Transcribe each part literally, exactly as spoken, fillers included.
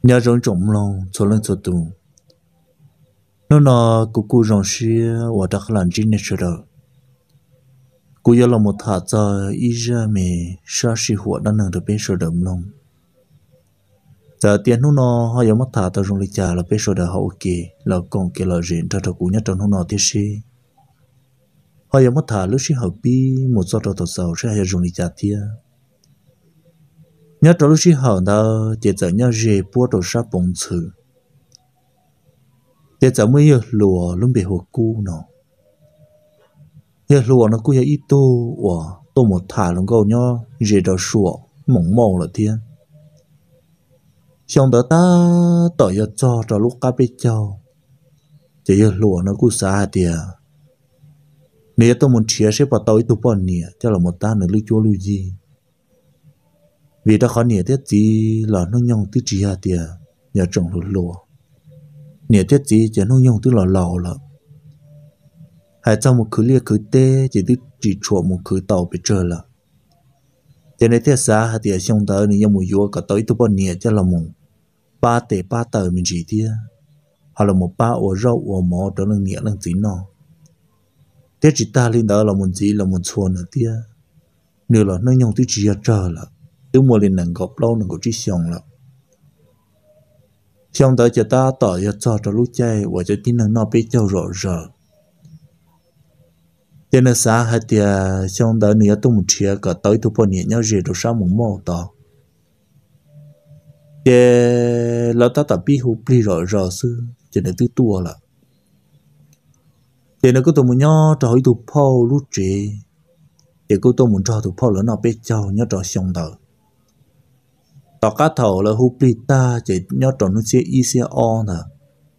nhớ rong trộm lòng cho lên cho tù nó nó cụ cụ rong xia và đặc làm gì nên sợ đâu cụ giờ là một thằng cho ý ra mẹ sa sĩ hoạt đang nằm được bên sợ đầm lòng giờ tiền nó nó họ giống một thằng tao rong lịch trả là bên sợ đầm hậu kỳ là còn cái là riêng cho tao cụ nhất trong nó nó tiếc xí họ giống một thằng lúc xí hậu bi một số tao tao giàu sẽ hay rong lịch trả tiền nhớ trong lúc xí hậu đó chỉ giờ nhớ gì bố đồ sa bông chữ để giờ mới giờ lùa luôn bị hồ cu nó giờ lùa nó cũng giờ ít tô và tô một thả luôn câu nhá gì đó sủa mỏng màu là thiên xong đó ta tỏ giờ cho cho lúc cá bê châu chỉ giờ lùa nó cũng xa tiền nếu tôi muốn chia sẻ vào tối tôi bỏ nhẹ cho là một ta nữa lưu chúa lưu gì vì đã khó nhẹ thế gì là nó nhông tư chỉ hà tiền nhờ trồng lúa lúa nhẹ thế gì chỉ nó nhông tư là lò là hai trong một khứ lia khứ tê chỉ tư chỉ chuột một khứ tàu bị trở là cho nên thế xa hà tiền xong tới nên một vua cả tối tôi bỏ nhẹ cho là một ba tệ ba tờ mình chỉ tia hoặc là một ba ổ rau ổ mò đó là nhẹ là gì nó thế chỉ ta lên đó là một gì là một xuân ở tia nếu là nó nhông tư chỉ hà trở là tôi mua lên nặng gọp lâu nặng gọp chỉ xong là xong tới cho ta tỏ ra cho cho lúc chơi và cho tin nó biết cho rõ rõ cho nên xã hay thì xong tới nữa tôi một chia cả tới tôi bao nhiêu nhau gì rồi sao muốn mua to để là ta tập bi hụt đi rõ rõ sư cho nên tôi tua là cho nên có tôi muốn nhau cho hỏi tôi phao lúc trẻ để có tôi muốn cho tôi phao là nó biết cho nhau cho xong tới tao cá thầu là hút đi ta chỉ nhớ tròn nó sẽ y sẽ on nè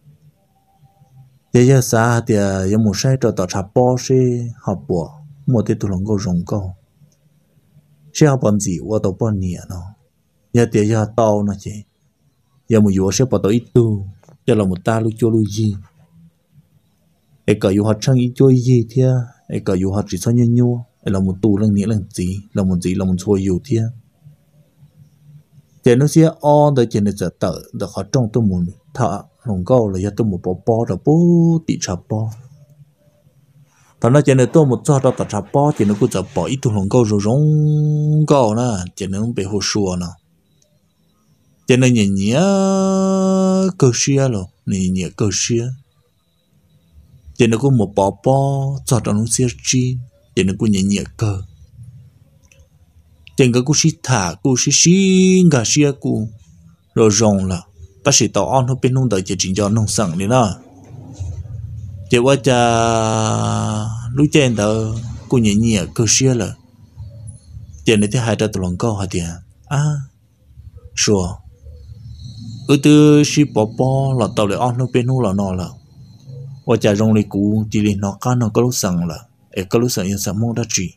giờ giờ xa thì giờ một sai cho tao chắp bó sẽ học bỏ một cái tụi lòng câu rong câu sẽ học bằng gì qua tao bao nhiêu nó giờ thì giờ tao nó chỉ giờ một vụ sẽ bắt tao ít tu giờ là một ta lúc cho lúc gì ấy cả vụ học sang ít cho gì thế ấy cả vụ học chỉ sao nhau nhau ấy là một tu lần nghĩa lần gì là một gì là một số vụ thế chỉ nó sẽ on tới chỉ nó sẽ tự được họ trong tôi muốn thợ lòng câu là do tôi một bó bó rồi bố tị chập bó thằng nó chỉ nó tôi một cho đó chập bó chỉ nó cứ chập bó ít tôi lòng câu rồi rong câu nè chỉ nó bị hồ sùa nè chỉ nó nhẹ nhẹ cơ xia rồi nhẹ nhẹ cơ xia chỉ nó cứ một bó bó cho đó nó sẽ chi chỉ nó cứ nhẹ nhẹ cơ tiền cái cú xí thả cú xí xí gà xía cú rồi rong là ta sẽ tao on hơn bên nông đời chỉ chính cho nông sản này đó chỉ qua cha lúc trên đó cú nhẹ nhẹ cơ xía là tiền này thì hai ta tụi lòng câu hả tiền à sure ư từ xí bỏ bỏ là tao lại on hơn bên nông là nó là qua cha rong lấy cú chỉ lấy nó cá nó có lúc sản là ở có lúc sản yên sản mong đã chỉ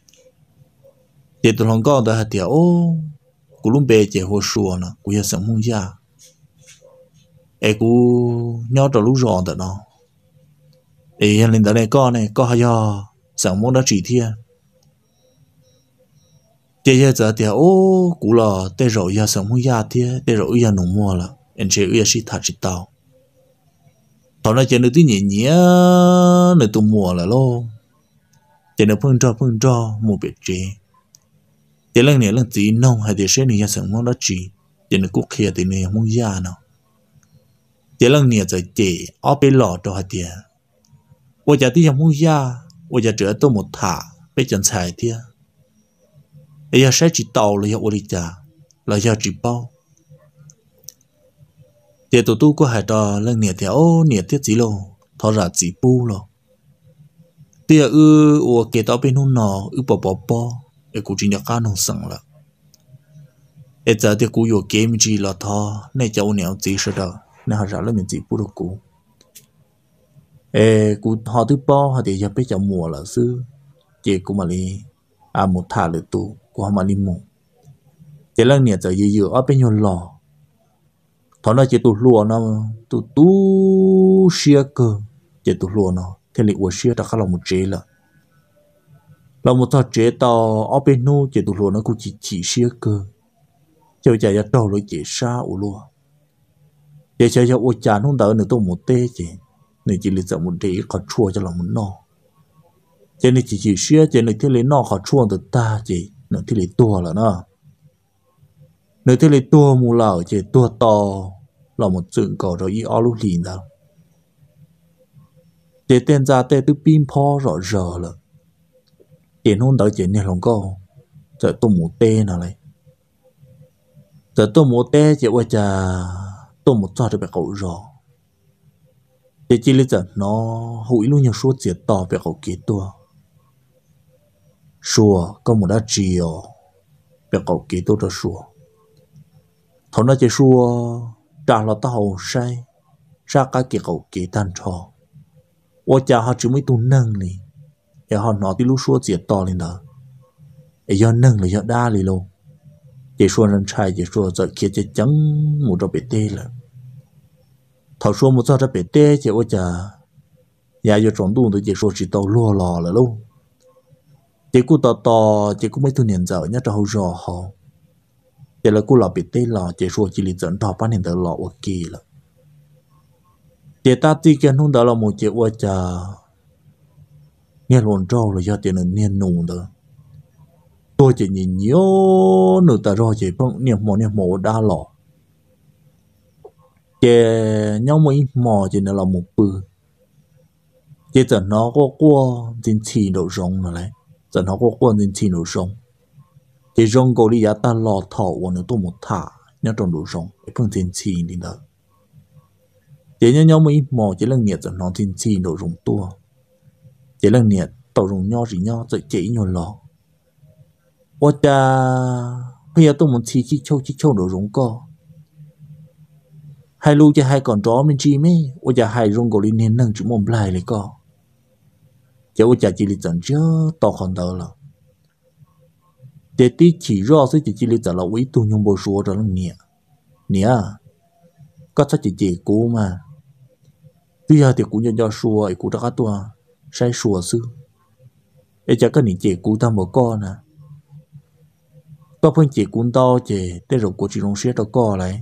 để tụi lòng con đã thì ô cú luôn bê chế hồ sùa nè cú giờ sống không ra ê cú nhớ cho lúc rõ đó nó ê lên đó này con này có hay do sống muốn đã chỉ thiên chế giờ giờ thì ô cú là tê rồi giờ sống không ra thiên tê rồi giờ nông mua là anh chế giờ sĩ thật chỉ tao thằng này chế được tí nhẹ nhẹ để tụi mua là lo chế được phân cho phân cho một biệt chế chỉ lần này lần gì nông hay để sẽ này sản món đó chỉ chỉ là quốc kia thì này không ra nào chỉ lần này rồi chỉ ở bên lò cho hạt tiền tôi giờ thì không ra tôi giờ trở tôi một thả bây giờ xài tiền bây giờ sẽ chỉ tàu là giờ đi trả là giờ chỉ bao tiền tụi tôi có hai trò lần này thì ô này thiết gì luôn thọ ra chỉ bu luôn tiền ư ô kể tao bên hông nọ ư bỏ bỏ bỏ để cụ chỉ nhắc cá nông sản là, để giờ thì cụ有 game 机了他，那叫我娘自己的，那还啥了面自己不的cụ，诶，cụ họ thứ bao họ thì giờ bây giờ mùa là sư, chỉ cụ mà đi, à một thả được tụ, cụ họ mà đi mù, chỉ là nhà giờ giờ ở bên nhau lò, thằng nó chỉ tụ lúa nó, tụ tụ xia cơ, chỉ tụ lúa nó, thế là uổng xia ta khá là một chế là. Là một thằng trẻ tao ở bên nô chỉ tụi nó cũng chỉ chỉ xia cơ, cho giờ giờ tao lấy chỉ xa u luôn, để chơi cho ô chán không đỡ nữa tôi một tê chứ nên chỉ lấy giờ một để khó chua cho lòng muốn no cho nên chỉ chỉ xia cho nên thế lấy no khó chua từ ta chỉ nữa thế lấy tua là nó nữa thế lấy tua mù lở chỉ tua to là một chuyện cầu rồi ý ở lúc liền đâu để tên ra tên từ pin po rõ rờ là tiền không đỡ chỉ nên lòng câu giờ tôi một tê nào này giờ tôi một tê chỉ qua trà tôi một trò cho bé cậu rõ để chỉ lấy giờ nó hụi luôn nhiều số tiền to bé cậu kia tua xua có một đá chiều bé cậu kia tôi cho xua thằng nó chỉ xua trả là tao sai ra cái kia cậu kia tan trò ô cha họ chỉ mới tu nâng li để họ nói tí lúc xua tiền to lên đó để do nâng là do đa li luôn chỉ xua lần trai chỉ xua giờ kia chỉ trắng một trò bể tê là thảo xua một trò bể tê chỉ ô cha nhà do trồng tu thì chỉ xua chỉ tàu lúa lò là luôn chỉ cú to to chỉ cú mấy thu niên giờ nhá cho hậu rò họ chỉ là cú lò bể tê lò chỉ xua chỉ liền dẫn thọ bán hiện tại lò ok là chỉ ta chỉ cần không đó là một chuyện ô cha nghe luôn trâu là do tiền là niên nụ đó tôi chỉ nhìn nhớ nửa ta rồi chỉ phong niệm mò niệm mò đa lọ chỉ nhau mấy mò chỉ là một bự chỉ giờ nó có qua trên chỉ đầu rong rồi đấy giờ nó có qua trên chỉ đầu rong chỉ rong cầu đi giá ta lọ thọ của nó tôi một thả nhớ trong đầu rong cái phương trên chỉ đi đó chỉ nhau nhau mấy mò chỉ là nhiệt giờ nó trên chỉ đầu rong tua chỉ là nhiệt tàu rong nho gì nho rồi chỉ nhiều lọ ô cha bây giờ tôi muốn chỉ chỉ châu chỉ châu đồ rong co hai lu cho hai con chó mình chi mấy ô cha hai rong cầu đi nên nâng chữ mồm lại lấy co chỉ ô cha chỉ lý dẫn chứ to còn đỡ là để tí chỉ rõ sẽ chỉ chỉ lý dẫn là quý tu nhung bồi số rồi nó nhẹ nhẹ có sao chỉ chỉ cũ mà bây giờ thì cũng cho cho xua cũng đã có tua sai xua sư để cho cái này chỉ cũ ta một con nè có phần chỉ cũng to chỉ để rồi của chị long xếp đó co lại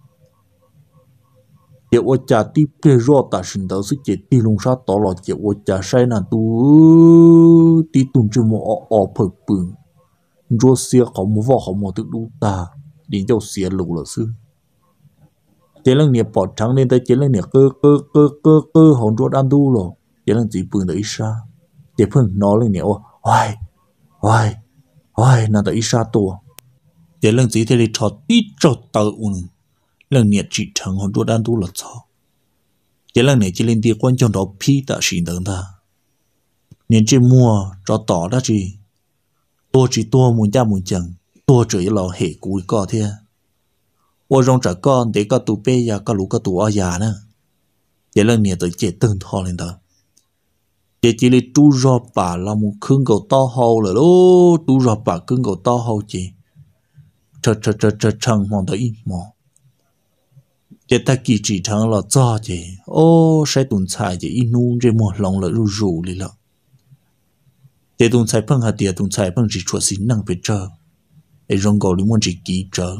chỉ ô cha tiếp cái rõ ta sinh đó sẽ chỉ đi long sát tỏ là chỉ ô cha sai là tu đi tuần chưa một ở ở phật bừng rồi xia không một vỏ không một tự đủ ta đến cho xia lù là sư chỉ là nghiệp bỏ trắng nên tới chỉ là nghiệp cơ cơ cơ cơ cơ hồn rồi đan tu rồi chỉ là chỉ bừng tới xa chỉ phần nó lên nhiều hoài hoài hoài là tới xa tua để lần gì thì cho tí cho tàu un lần này chỉ thằng hồn đan tu là sao để lần này chỉ lên đi quan trọng đó phi ta xin đừng ta nên chỉ mua cho tỏ đó gì tôi chỉ tôi muốn ra muốn chẳng tôi chỉ là hệ cuối có thế tôi rong trả con để có tụ bê ya có lũ có tụ ở nhà nữa để lần này tới chết từng thò lên đó để chỉ là tu rõ bà là một khương cầu to hậu rồi đó tu rõ bà khương cầu to hậu chỉ chờ chờ chờ chờ chẳng mong tới mò để ta kỳ chỉ thằng là cho chỉ ô sẽ tuần sai chỉ in nu trên một lòng là rù rù đi lợ để tuần sai phân hạt tiền tuần sai phân chỉ chuột xin năng về chờ để rong cầu liên quan chỉ kỹ chờ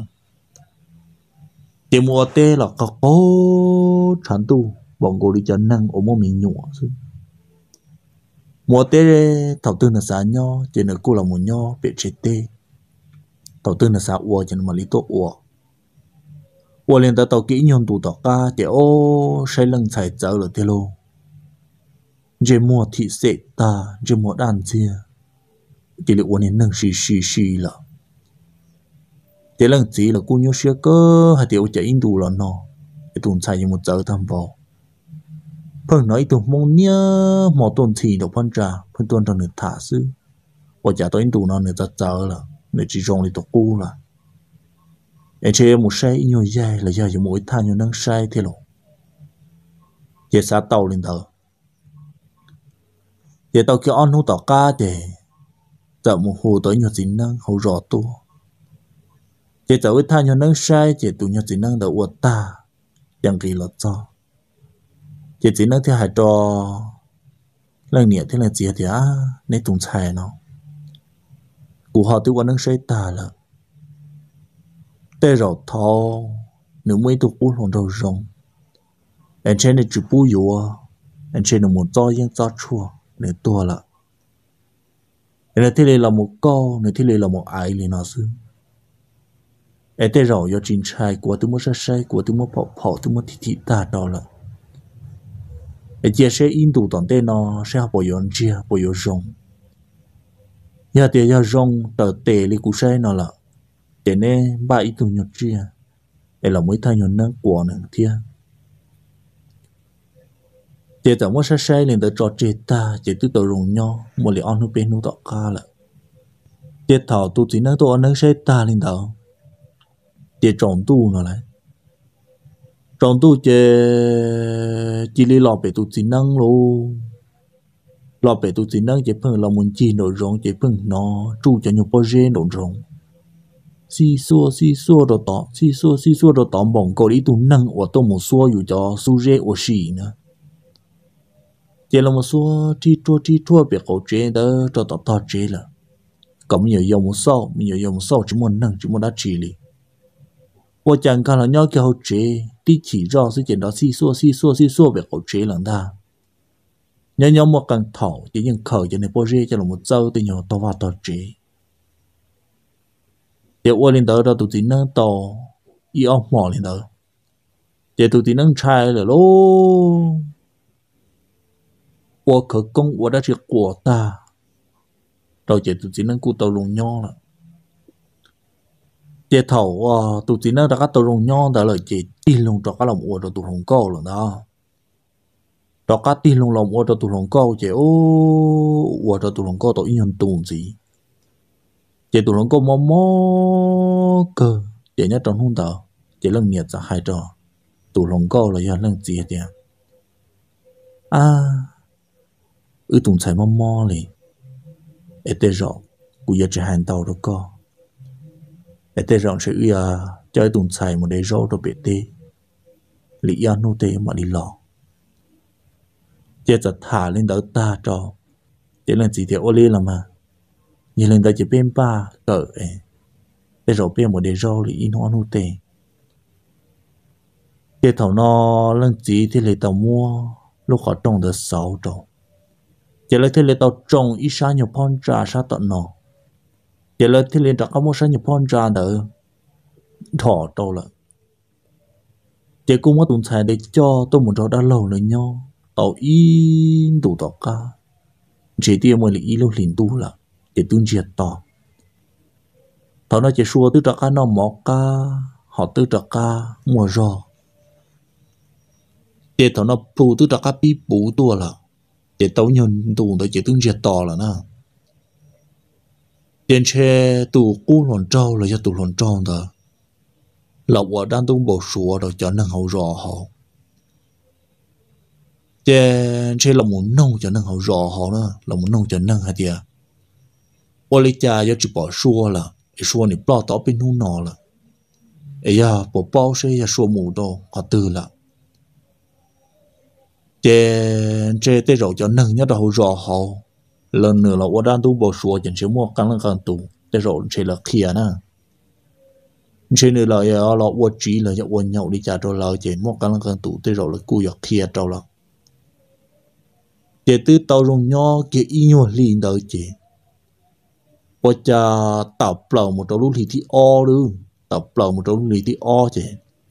để mua tê là có cố chán tu bọn cô đi cho năng ở một mình nhụa chứ mua tê đầu tư là giá nho chỉ là cô là một nho bị chết tê đầu tư là sao uo cho nó mà lý tốt uo uo liền tới tàu kỹ nhon tụ tàu ca để ô say lưng xài chở được thế lô chỉ mua thị sệ ta chỉ mua đàn chia chỉ là uo nên nâng xì xì xì là chỉ lần chỉ là cô nhớ xưa cơ hay tiểu chạy in đủ là nó để tuần xài như một giờ tham vào phần nói tụi mong nhớ một tuần thì được phân trà phân tuần trong nửa thả sư và trả tới in đủ nó nửa giờ giờ là để chỉ rong đi tụi cô là em chơi một say nhiều dài là giờ chỉ mỗi tháng nhiều năng say thế lộ giờ xa tàu lên thờ giờ tàu kia on hú tàu ca để giờ một hồ tới nhiều tính năng hồ rõ tu giờ tàu tháng nhiều năng say giờ tụi nhiều tính năng đầu ta chẳng kỳ lọt cho giờ tính năng theo hai trò lần nhẹ thế là gì thì á nên tụng xài nó của họ tự quan năng say ta là tê rau thò nếu mấy tụ cú hồn đầu rồng anh trên này chụp bùi yếu anh trên là một do yên do chua để tua là anh thế này là một câu này thế này là một ai liền nó xứ anh thế rồi do chính trai của tôi muốn sai sai của tôi muốn bỏ bỏ tôi muốn thị thị ta đó là anh chia sẻ in đủ toàn tên nó sẽ học bảo dưỡng chia bảo dưỡng rong nhà tiền nhà rong tờ tệ li cú sai nó là để nên ba ít tuổi nhật chia để là mới thay nhật năng của nè thiên để tao muốn sai sai lên tới trò chơi ta chỉ từ từ rùng nhau một lẽ ăn bên nó tọt ca là để thảo tu chỉ năng tu ăn sai ta lên tao để trồng tu nó lại trồng tu chỉ chỉ li lọp về tu chỉ năng luôn lọp về tu chỉ năng chỉ phần là muốn chi nội rong chỉ phần nó chu cho nhiều project nội rong xí xua xí xua đồ tỏ xí xua xí xua đồ tỏ bỏng cầu đi tu năng ở tôi một xuaอยู่cho su rê ở xì nữa chỉ là một số chi chua chi chua việc cổ chế đó cho tao tao chế là có nhiều dòng một sau nhiều dòng một sau chỉ muốn nâng chỉ muốn đá chỉ li, tôi chẳng cần là nhau cái hậu chế đi chỉ rõ sự kiện đó xí xua xí xua xí xua việc cổ chế lần ta, nhớ nhau một càng thảo chỉ những khởi cho nên bôi rê cho là một dâu từ nhỏ tao vào tao chế, để tôi lên đó đó tụi tí nâng tao y ông mỏ lên đó, để tụi tí nâng trai là lô我可供我的是果大，到这都只能顾到龙nhau了。这头啊，都只能大家到龙nhau的了，这地龙大家làm我到都龙高了呢。大家地龙làm我到都龙高，这哦，我到都龙高到一样东西。这都龙高么么个，这伢trong hông đó，这冷热在海着，都龙高了要冷热点。啊。ư tụng chạy mò mò li, ở đây rõ, cú giờ chỉ hành tàu đó co, ở đây rõ sẽ ư à, cho tụng chạy một đề rõ đó bị tê, lý do nô tê mà đi lọ, giờจะthả lên đó ta cho, để làm gì thì ô lên là mà, như lên đó chỉ bên ba cỡ ấy, để rõ bên một đề rõ lý in hoa nô tê, giờ thầu nó làm gì thì lấy tàu mua, lúc họ trồng được sáu trồng giờ lấy thế lấy tàu trồng ít sa nhiều pon trà sa tận nọ giờ lấy thế lấy đặt có một sa nhiều pon trà đỡ thọ đâu là giờ cũng có tuần xài để cho tôi muốn cho đã lâu rồi nhau tàu in đủ tàu ca chỉ tiêu mới là ít lâu liền tu là để tuần diệt tỏ tàu nó chỉ xua từ trạc ca nó mỏ ca họ từ trạc ca mùa gió giờ tàu nó phụ từ trạc ca bị bù tua là để tàu nhân tụ tới chỉ tương diệt tỏ là na tiền xe tụ cú lòn trâu là cho tụ lòn trâu đó là vợ đang tung bộ sủa rồi cho năng hậu rõ họ tiền xe là muốn nông cho năng hậu rõ họ đó là muốn nông cho năng hả tiệt ô lý cha cho chỉ bỏ sủa là sủa này bỏ tỏ bên hông nọ là ấy à bỏ bao xe ya sủa mù đâu có từ là chế chế tế rồi cho nâng nhất là hậu rõ họ lần nữa là ở đang tu bổ sủa chẳng chịu mua cắn lăng càng tu tế rồi chế là kia nè chế nữa là là ở chỉ là ở nhau đi trả rồi là chế mua cắn lăng càng tu tế rồi là cùi ở kia rồi là chế tư tàu rong nho kia y nhau liền đợi chế ở cha tập lầu một trâu lúa thì o luôn tập lầu một trâu lúa thì o chế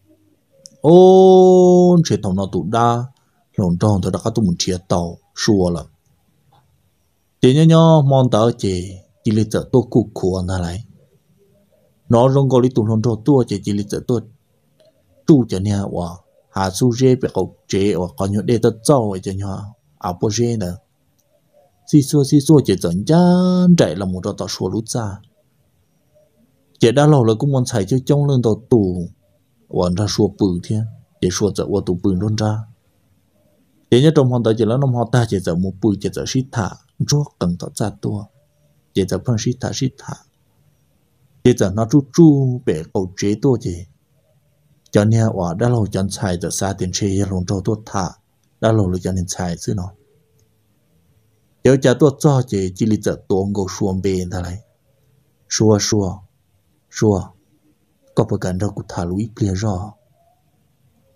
ô chế thằng nào tụ đa lồng tròn tôi đã có tụi mình chia tàu xua là chỉ nhớ nhớ mong tới chỉ chỉ lấy chợ tôi cụ khổ anh ta lại nó rong gọi đi tụi lồng tròn tôi chỉ chỉ lấy chợ tôi tu cho nhà và hà su dê bị cậu chế và còn nhớ để tôi cho vậy cho nhà à bố dê nữa xí xua xí xua chỉ dẫn chân chạy là một trò tàu xua lút ra chỉ đã lâu là cũng muốn xài cho trong lưng tàu tù và ra xua bự thiên để xua chợ và tù bự luôn ra chỉ nhớ trong hoàn tới chỉ là năm họ ta chỉ giờ một bụi chỉ giờ xít thả rốt cần tỏ ra tua chỉ giờ phân xít thả xít thả chỉ giờ nó chu chu bể cầu chế tua chỉ cho nên ở đã lâu chân xài giờ xa tiền chế lòng trâu tua thả đã lâu là cho nên xài xứ nó nếu cha tua cho chỉ chỉ lý giờ tua ngô xuồng bền ta lại xua xua xua có phải cần đâu cũng thả lũy kia rõ chỉ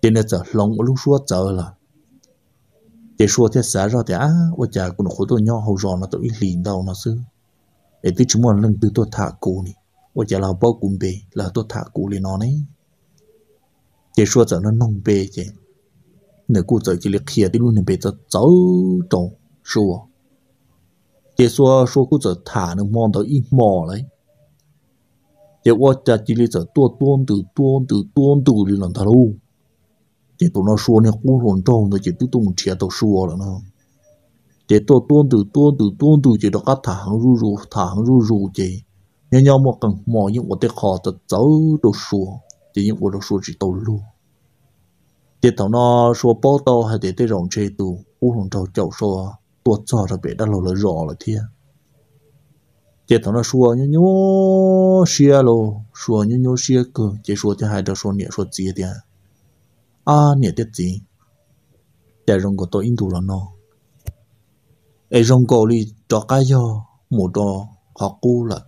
chỉ nên giờ lòng lúc xua giờ là chỉ xua thế xã rồi thì á ôi cha cũng khổ tôi nhau hầu rò nó tôi liền đâu nó xứ để tôi chúng mình lần từ tôi thả cụ này ôi cha là bao cùng bề là tôi thả cụ liền nó này chỉ xua giờ nó nông bề chứ nếu cụ giờ chỉ liệt kia thì luôn này bề giờ cháu trâu xua chỉ xua xua cụ giờ thả nó mòn tới ít mò lấy chỉ ôi cha chỉ liệt giờ tua tuôn từ tuôn từ tuôn từ đi làm thà luôn chỉ tụi nó xua này cũng hồn trâu rồi chỉ tụi tụi mình chia tàu xua rồi nó chỉ tụi tuôn từ tuôn từ tuôn từ chỉ đó các thằng ru ru thằng ru ru chỉ nhưng nhau một cần mò những một cái khó tự giấu đồ xua chỉ những một đồ xua chỉ tàu luôn chỉ tụi nó xua bao tàu hay để tới rộng chơi tụ cũng hồn trâu chậu xua tuột cho ra bể đã lâu là rõ là thiên chỉ tụi nó xua như nhố xia lô xua như nhố xia cơ chỉ xua thì hai đứa xua nhẹ xua gì thì à nhẹ tiết gì để rong của tôi in đủ là nó ấy rong cổ đi cho cái do một đồ họ cũ là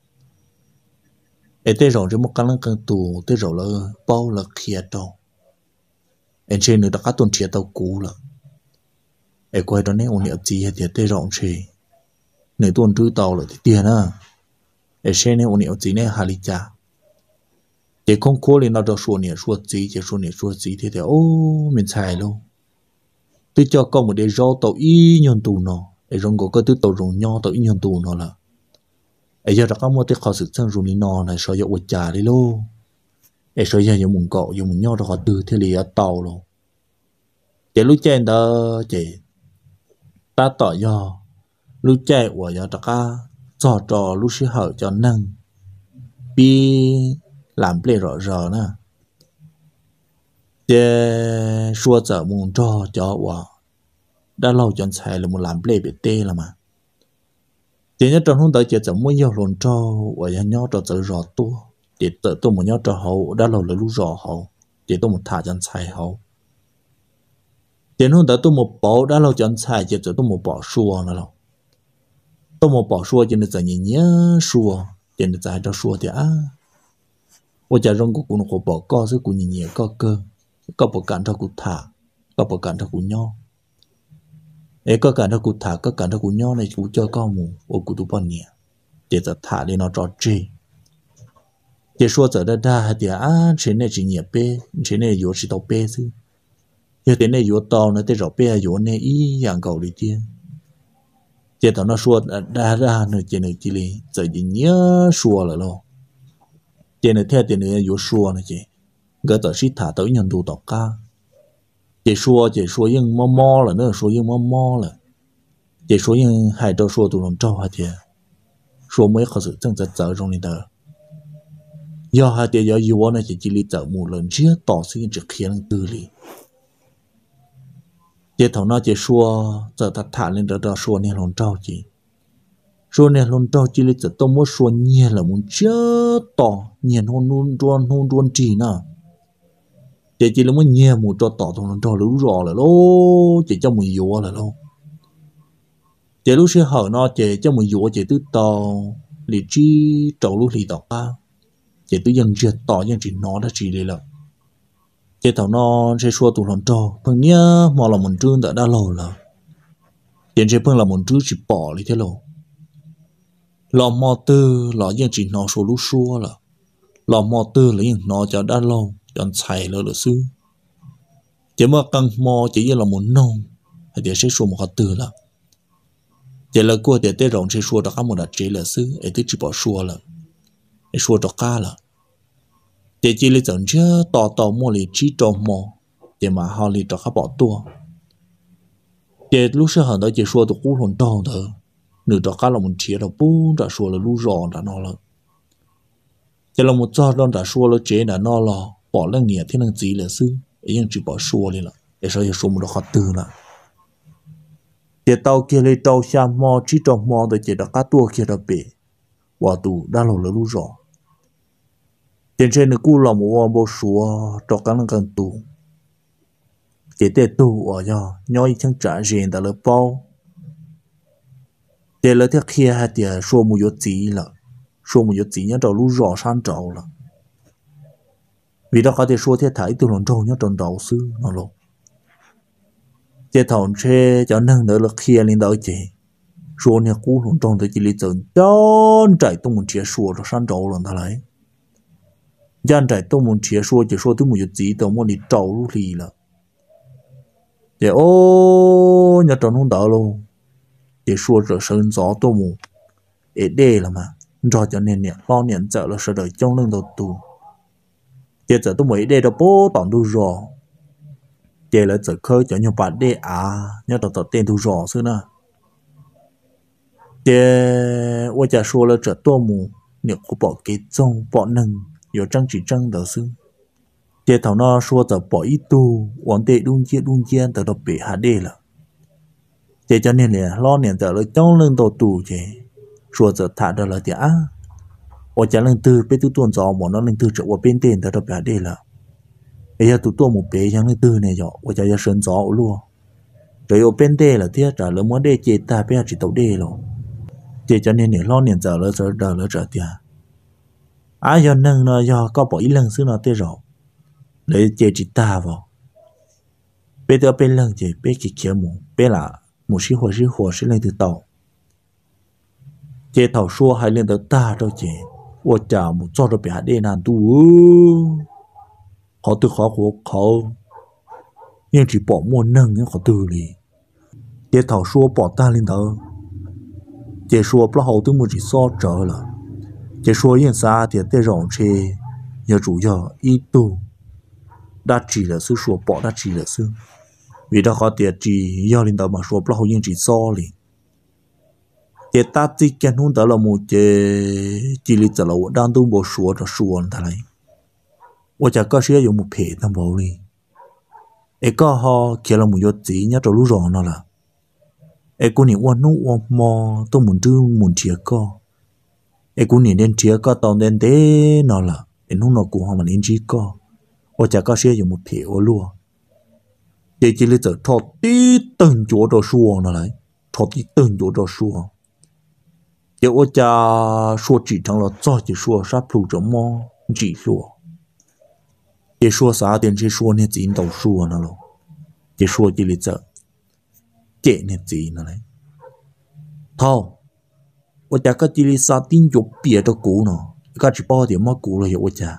ấy tới rồi một cái lần cần tù tới rồi là bao là kia đâu ấy trên nữa đã các tuần chia tàu cũ là ấy quay đó này ông nhớ gì thì tới rồi chứ nếu tuần trừ tàu là thì tiền à ấy trên này ông nhớ gì này hà lý cha để không cố lên nó cho số này số gì chỉ số này số gì thì thì ô mình xài luôn tôi cho con một đứa rau tàu y nhân tù nó ấy rong có cái thứ tàu rong nho tàu y nhân tù nó là ấy giờ các mô tí khó sự sang rong nó này so với quật trà đi luôn ấy so với những mùng cọ những mùng nho đó họ từ thế lìa tàu luôn để lúc chơi đó chỉ ta tỏ do lúc chơi của giờ các trò trò lúc sẽ hở cho năng bi làm plei rõ rõ nè để xua giờ muốn cho cho và đã lâu chọn xài là một làm plei bị tê là mà chỉ nhớ trong hôm tới chỉ chẳng muốn nhiều lần cho và nhớ cho tự rõ tua chỉ tự tôi muốn nhớ cho hậu đã lâu là lúc rõ hậu chỉ tôi một thả chọn xài hậu chỉ hôm tới tôi một bỏ đã lâu chọn xài chỉ tôi một bỏ xua nữa rồi tôi một bỏ xua chỉ nên giờ nhìn nhớ xua chỉ nên giờ cho xua thì á我家人国公国报告是古年年高个，高不干他古塔，高不干他古鸟，哎，高干他古塔，高干他古鸟呢，古叫高木，我古都半年，这在塔里那找这，这说着的他还得啊，谁那是年白，谁那有是到白是，有的那有到呢，得找白有那一样高里的，这到那说的哒哒呢，这那这里这一年说了咯。tiền này theo tiền này yếu xua này chị, người ta sĩ thả tới nhận đủ tọt ca, chị xua chị xua nhưng mò mò là nữa xua nhưng mò mò là, chị xua nhưng hai đầu xua tụi nó trâu hai tiền, xua mấy khó sự chân chất trở trong này đó, do hai tiền do yếu này chị chỉ lý trở một lần chia tỏ sự trực khiến tư lý, chị thằng nó chị xua giờ ta thả lên đó đó xua nên lòng trâu chị. Rồi này lần đầu chỉ là tôi muốn số nhiều là muốn chết tỏ nhiều hơn luôn luôn luôn luôn chỉ nè chỉ chỉ là muốn nhiều một cho tỏ thôi lần đầu lúc rõ là lô chỉ cho mình yếu là lô chỉ lúc sẽ hỏi nó chỉ cho mình yếu chỉ từ tàu lý trí trâu lúc lý tỏ ca chỉ từ dân chuyện tỏ dân chỉ nó đã chỉ đây là chỉ thằng nó sẽ xua tụ lần đầu phần nhớ mà là mình trương đã đã lâu là chỉ chỉ phần là mình trương chỉ bỏ đi thế lâu lò mò tư lò dân chỉ nó số lúc xua là lò mò tư là những nó cho đã lâu chọn xài lỡ lỡ xứ chỉ mà cần mò chỉ như là một nông hay để sẽ số một hạt tư là chỉ là qua để tới rộng sẽ số được các một đặc chế là xứ ấy tới chỉ bỏ xua là ấy số được cá là chỉ chỉ là chẳng chưa tỏ tỏ mua lý trí trong mò chỉ mà họ lý cho các bỏ tua chỉ lúc sẽ hẳn đó chỉ số được cú hồn đau thôi nửa đó cá là một chia là bốn đã số là lú ròn đã nó là chỉ là một giọt đó đã số là chế đã nó là bỏ lên nhẹ thì năng gì là sư ấy nhưng chỉ bỏ số đi là để sao số một đó khó từ là chỉ tàu kia lấy tàu xa mò chỉ trong mò để chỉ đã cá tua kia đã bể và tù đã là lú ròn trên trên nó cú là một bộ số cho cá năng cần tù chỉ để tù ở do nhoi chẳng trả tiền đã là bao để lấy theo kia hay để số một yếu gì là số một yếu gì nhớ đầu lú rõ san trâu là vì đó có thể số thế thái từ lần trâu nhớ tròn đầu sư nó lộ chế thằng chế cho nâng đỡ là kia lên đỡ chế số nhà cũ lần trâu tới chỉ lý tưởng chọn chạy tung một chiếc số rồi sang trâu lần thà lấy gian chạy tung một chiếc số chỉ số tới một chút gì tao muốn đi trâu lúc gì là chế ô nhà trâu không đỡ luôn chế số rồi sơn gió tôi mù để đây là mà rồi cho nên nè lo nhận sợ là sợ đời trong lưng đầu tù chế giờ tôi mới đây đâu bố tỏng tu rồi chế là giờ khơi cho nhiều bạn đây à nhớ tao tao tên tu rồi xưa nè chế tôi chả số là trở tôi mù nếu có bỏ cái trong bỏ nâng有争取争的是chế thằng nó số giờ bỏ ít tu vấn đề đúng chia đúng chia từ đó bị hạ đi là chế cho nên là lo nhận sợ là trong lưng đầu tù chế số giờ thả đó là tiền á我家人都被都端着我那人都着我边店的都别的了，哎呀都多么别样的都呢哟，我家要生着咯，只有边的了，爹着了么的接大别只都的咯，这叫年年老年着了着着了着的，啊要能呢要搞不一冷是那的着，来接只大不，别得别冷接别去切木，别啦，木是火是火是来的刀，接头说还练得大着接。我家một cho nó bé để làm tu họ từ khó khó khó nhưng chỉ bỏ mua nâng họ từ đi để thảo xua bỏ ta lên đó để xua bao hậu từ một chỉ so trở là để xua yên xa thì để rộng chê nhờ chủ yếu ít tu đã chỉ là sự xua bỏ đã chỉ là sự vì đó họ tiền chỉ do lên đó mà xua bao hậu yên chỉ so liền chế ta chỉ kiến hôn đó là một chế chỉ lý giải là我当都没说着说了他来，我家个是有木陪他冇哩，一个哈见了木有子伢着路上了啦，一个你我弄我么都门都门接个，一个你连接个当连的那啦，一弄那股哈嘛连接个，我家个是有木陪我路，这只理解他第等着着说了来，他第等着着说。giờ tôi cha số chỉ thằng là cho chỉ số sắp lù cho mò chỉ số chỉ số xã tiền chỉ số này chỉ đầu số nó rồi chỉ số chỉ lý giờ chỉ này chỉ nó đấy thâu tôi cha cái chỉ lý xã tin chụp bìa cho cũ nó cái chỉ bao tiền mà cũ rồi tôi cha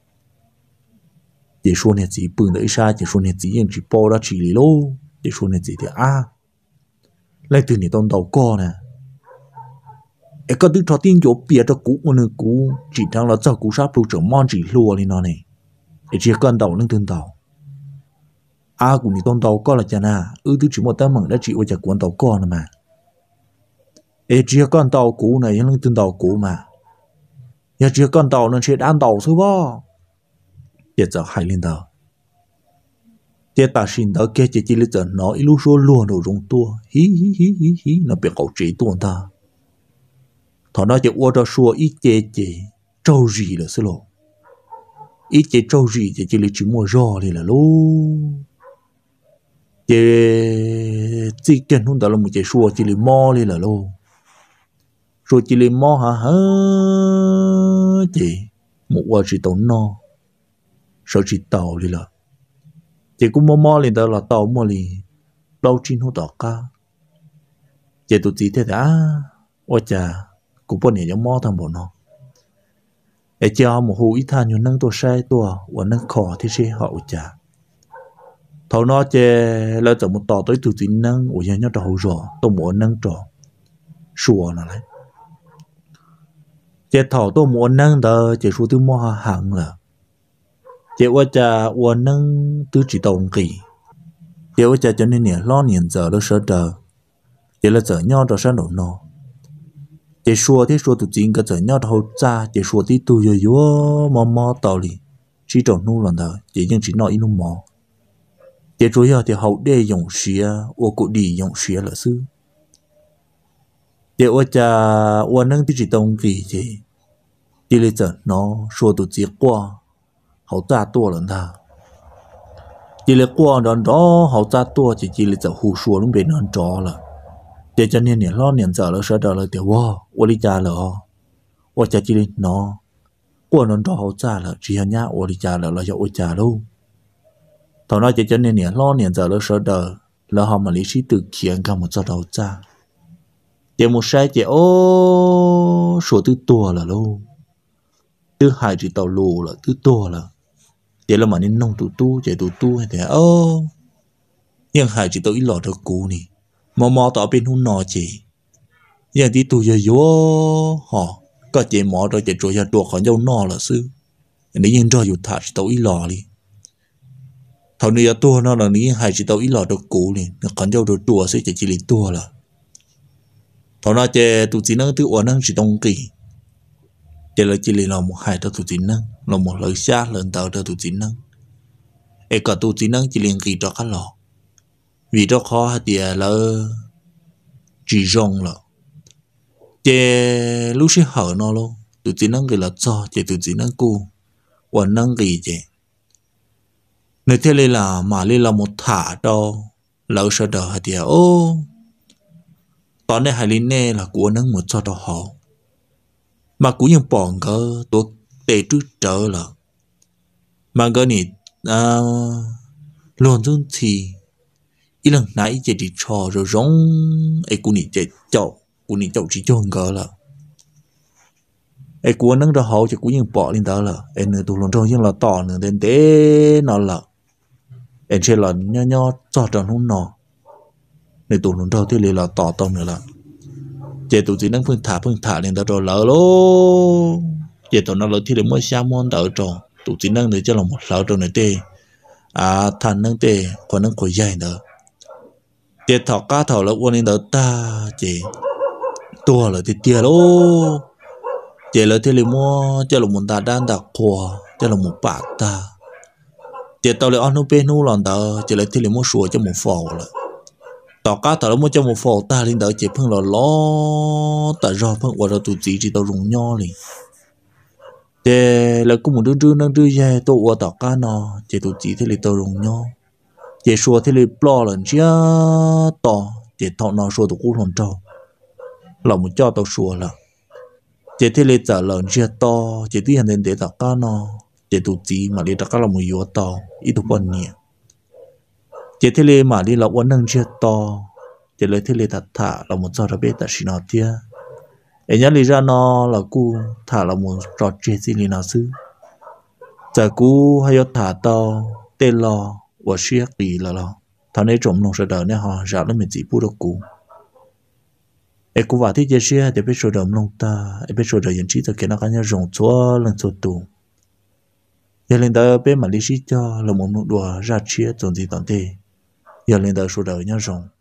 chỉ số này chỉ bưng tới xa chỉ số này chỉ những chỉ bao đó chỉ lý lô chỉ số này chỉ thì à lấy từ này tông đầu co nè cái cái thứ tin chỗ bịa cho cũ một người cũ chỉ thằng là cho cũ sắp lù trở mòn chỉ lùa lên nó này để chỉ cần đầu lên tương đầu à cũng đi tôn đầu có là chả na ư thứ chỉ một tấm mảng đã chỉ ở chả cuốn đầu con mà để chỉ cần đầu cũ này lên tương đầu cũ mà giờ chỉ cần đầu nó sẽ ăn đầu thôi bo giờ giờ hay lên đầu giờ ta xin đó kia chỉ chỉ lên giờ nó ít lúc số lùa đồ rung tua hí hí hí hí hí nó bị cậu chỉ tuôn ta thằng nó chỉ uống cho xua ít chế chế trâu gì là xí lộ ít chế trâu gì chỉ chỉ là chỉ mua rò thì là lô chế chỉ cần không đó là một chế xua chỉ là mò thì là lô xua chỉ là mò hả hả chị một quả chỉ tàu no sợ chỉ tàu thì là chị cũng mò mò lên đó là tàu mò liền lâu chín hút đỏ ca chị tụi chị thế đã ôi chà cũng bọn này giống mò thằng bọn nó, để cho một hồ ít than nhiều năng tôi sai tôi, và năng khó thì sẽ họ trả, thầu nó chơi là chọn một tàu tới từ chính năng, và giờ nhớ đầu rõ, tôi muốn năng trò, sủa nó đấy, chơi thầu tôi muốn năng đó, chơi số thứ mò hàng là, chơi qua trả và năng từ chỉ đồng kỳ, chơi qua trả cho nên nè lo niệm giờ nó sợ đờ, chơi là giờ nhau đó sao nổ nó. Chỉ số thì số tụi chính cái giờ nhau đầu ra chỉ số thì tụi yo yo mò mò tàu li chỉ trồng nô lần đó chỉ những chỉ nói nô mò chỉ chủ yếu thì hậu đề dùng xía ô cụ đi dùng xía là sư chỉ ô cha ô năng thì chỉ tông kỳ chỉ chỉ lấy giờ nó số tụi chỉ qua hậu ra tua lần đó chỉ lấy qua đó đó hậu ra tua chỉ chỉ lấy giờ hù số lúc bên non chó là để cho nên lo niệm giờ nó sẽ đỡ là tiểu wo, wo đi cha lỡ, wo cha chỉ nó, qua nó cho hậu cha là chỉ nhá ô đi cha là là cho ô cha luôn thằng nó chỉ cho nên nè lo nè giờ nó sợ đời là họ mà lý sĩ tự khiến cả một giờ đầu cha chỉ một sai chỉ ô số thứ tua là luôn thứ hai chỉ tàu lù là thứ tua là chỉ là mà nên nông tụ tu chỉ tụ tu hay thế ô nhưng hai chỉ tàu ít lọ được cú nè mò mò tao bên hôn nọ chỉ nhưng tí tụ giờ vô họ có chỉ mò rồi chỉ rồi giờ đuổi khỏi nhau nọ là sư nếu như rồi thả chỉ tàu ít lọ đi thằng này tua nó là ní hai chỉ tàu ít lọ được cú nè nó còn nhau được đuổi sẽ chỉ chỉ lấy tua là thằng nó chỉ tụ chỉ năng tự uốn năng chỉ đông kỳ chỉ là chỉ là một hai tàu tụ chỉ năng là một lời xa lần tàu tàu tụ chỉ năng ấy cả tụ chỉ năng chỉ liền kỳ cho các lọ vì đó khó thì là chỉ rong là chỉ lúc sẽ hở nó luôn tụ chỉ năng cái là cho chỉ tụ chỉ năng cu uốn năng kỳ chỉ nơi thế này là mà đây là một thả đâu lỡ sợ đời thì ô tao này hai linh nè là của năng một cho đó họ mà cũngยังbỏ cáiตัวเตะtrước trở là mà cái này à luôn luôn thì ít lần nãy chỉ đi trò rồi giống ấy cũng nhỉ chỉ chậu cũng nhỉ chậu chỉ cho cái là ấy của năng đó họ chỉ cũngยังbỏ lên đó là ấy nữa tụi luôn trong nhưng là tỏ nữa đến thế nó là ấy chỉ là nho nho cho tròn không nọ này tụi luôn trong thì là tỏ tông nữa là chỉ tụi chỉ năng phương thả phương thả lên đó rồi lỡ lố chỉ tụi nó lỡ thì để mua xe món đỡ rồi tụi chỉ năng để cho là một lỡ rồi này tê à thành năng tê còn năng khối dày nữa chỉ thọ cá thọ là uốn lên đó ta chỉ tua là thì tia lố chỉ là thì để mua cho là một ta đang đặt quà cho là một bạc ta chỉ tao lại ăn nó bên nu lòn đó chỉ là thì để mua sủa cho một phò là tao cá thọ là mua cho một phò ta lên đó chỉ phương là lo tại do phương qua đó tụi chỉ chỉ tao rụng nho liền chỉ là cũng một đứa đứa nó đưa ra tôi qua tao cá nó chỉ tụi chỉ thì là tao rụng nho chỉ sủa thì là plo lần chia to chỉ thọ nó sủa tụi cú hồn trâu là một cho tao sủa là chỉ thì là trả lần chia to chỉ tí hành đến để tao cá nó chỉ tụi chỉ mà đi tao cá là một yếu to ít tụi bọn nhỉ chỉ thì là mà đi là uốn nâng chia to chỉ lấy thì là thật thả là một cho ra biết tại sao nó tia ấy nhớ lý ra nó là cu thả là một trò chơi gì lý nào xứ giờ cu hay thả tao tên lo và xia kỳ là lo thằng ấy trộm nông sờ đờ này họ rào lên mình chỉ bù được cu ấy cu vào thì chơi xia để biết sờ đờ nông ta ấy biết sờ đờ hiện chỉ cho cái nó cái nhau rồng chúa lần chúa tù giờ lên đó bên mà lý sĩ cho là một nụ đùa ra chia trộn gì tận thế giờ lên đó sờ đờ nhau rồng